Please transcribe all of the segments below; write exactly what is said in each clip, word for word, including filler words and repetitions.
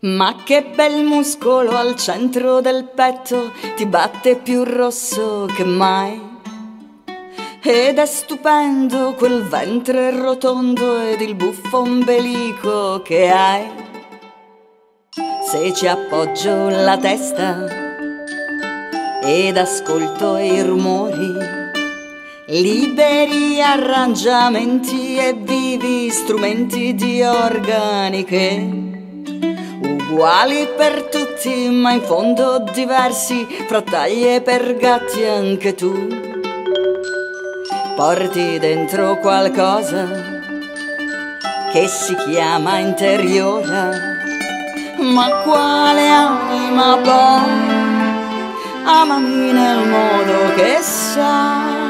Ma che bel muscolo al centro del petto, ti batte più rosso che mai. Ed è stupendo quel ventre rotondo ed il buffo ombelico che hai. Se ci appoggio la testa ed ascolto i rumori, liberi arrangiamenti e vivi strumenti di organi che, uguali per tutti ma in fondo diversi, frattaglie per gatti anche tu, porti dentro qualcosa che si chiama interiore. Ma quale anima poi, amami nel modo che sai.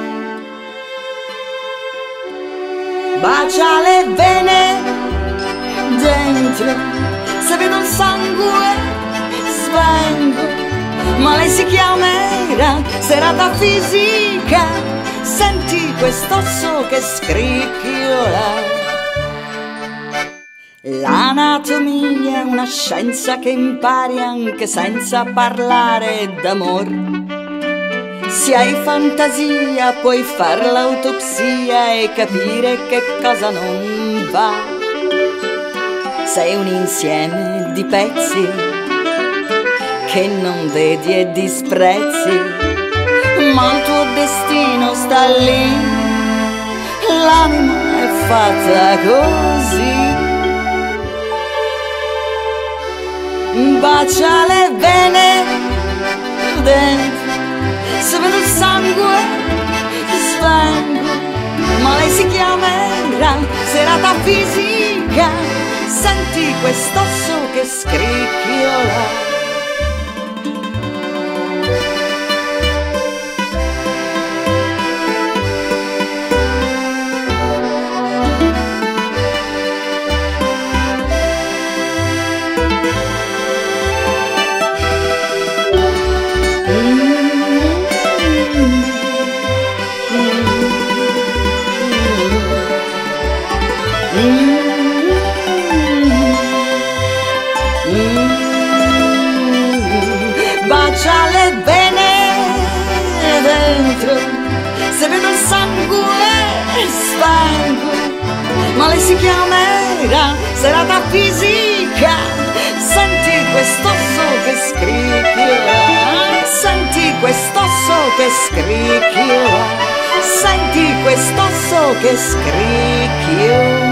Bacia le vene dentro, se vedo il sangue svengo. Ma lei si chiamerà serata fisica, senti quest'osso che scricchiola. L'anatomia è una scienza che impari anche senza parlare d'amor. Se hai fantasia puoi far l'autopsia e capire che cosa non va. Sei un insieme di pezzi che non vedi e disprezzi, ma il tuo destino sta lì, l'anima è fatta così. Bacia le vene dentro, se vedo il sangue svengo. Ma lei si chiamerà serata fisica, senti quest'osso che scricchiola. Bacia le vene dentro, se vedo il sangue svengo. Ma lei si chiamerà serata fisica, senti quest'osso che scricchiola. Senti quest'osso che scricchiola, senti quest'osso che scricchiola.